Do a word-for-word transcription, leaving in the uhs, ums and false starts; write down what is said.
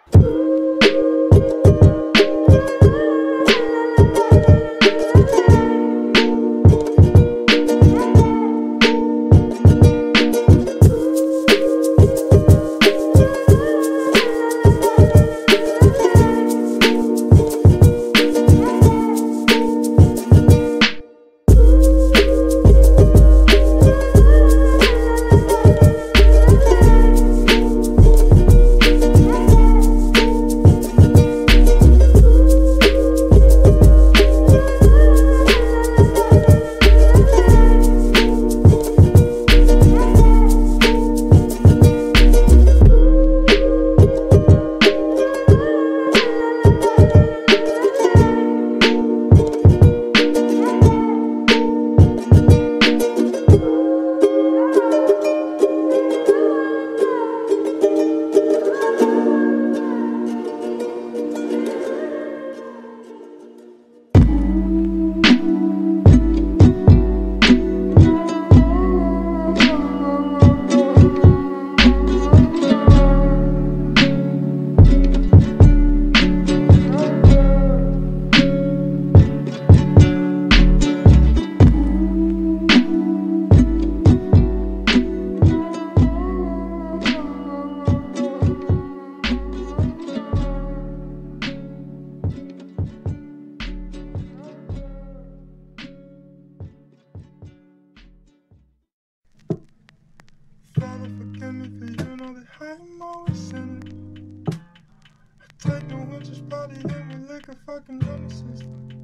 Father, forgive me for you know that I'm always sinning. I take no one just body in with like a fucking nemesis.